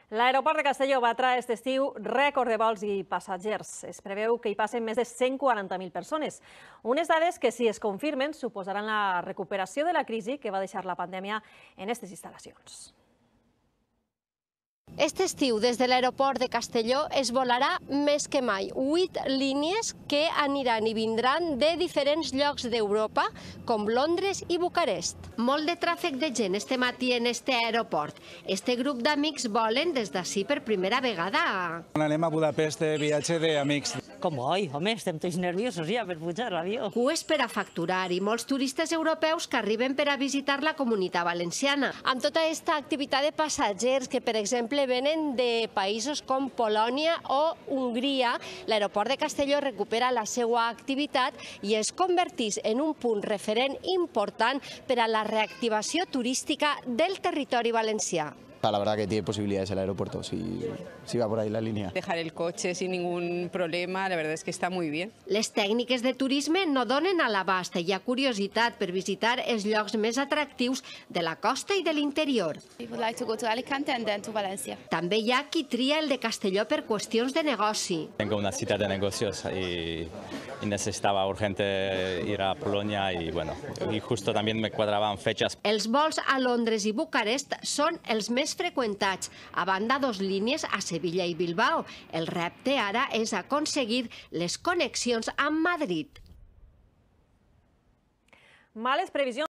L'aeroport de Castelló batrà aquest estiu rècord de vols i passatgers. Es preveu que hi passen més de 140.000 persones. Unes dades que, si es confirmen, suposaran la recuperació de la crisi que va deixar la pandèmia en aquestes instal·lacions. Este estiu, des de l'aeroport de Castelló, es volarà més que mai 8 línies que aniran i vindran de diferents llocs d'Europa, com Londres i Bucarest. Molt de tràfic de gent este matí en este aeroport. Este grup d'amics volen des d'ací per primera vegada. Anem a Budapest de viatge d'amics. Com oi? Home, estem tots nerviosos ja per pujar l'avió. Cues per a facturar i molts turistes europeus que arriben per a visitar la Comunitat Valenciana. Amb tota aquesta activitat de passatgers que, per exemple, venen de països com Polònia o Hongria, l'aeroport de Castelló recupera la seva activitat i es converteix en un punt referent important per a la reactivació turística del territori valencià. La verdad que tiene posibilidades el aeropuerto, si va por ahí la línea. Dejar el coche sin ningún problema, la verdad es que está muy bien. Les tècniques de turisme no donen a l'abast. Hi ha curiositat per visitar els llocs més atractius de la costa i de l'interior. També hi ha qui tria el de Castelló per qüestions de negoci. Tengo una cita de negocios y necesitaba urgente ir a Polonia y justo también me cuadraban fechas. Els vols a Londres i Bucarest són els més freqüentats, a banda dos línies a Sevilla i Bilbao. El repte ara és aconseguir les connexions amb Madrid. Males previsions.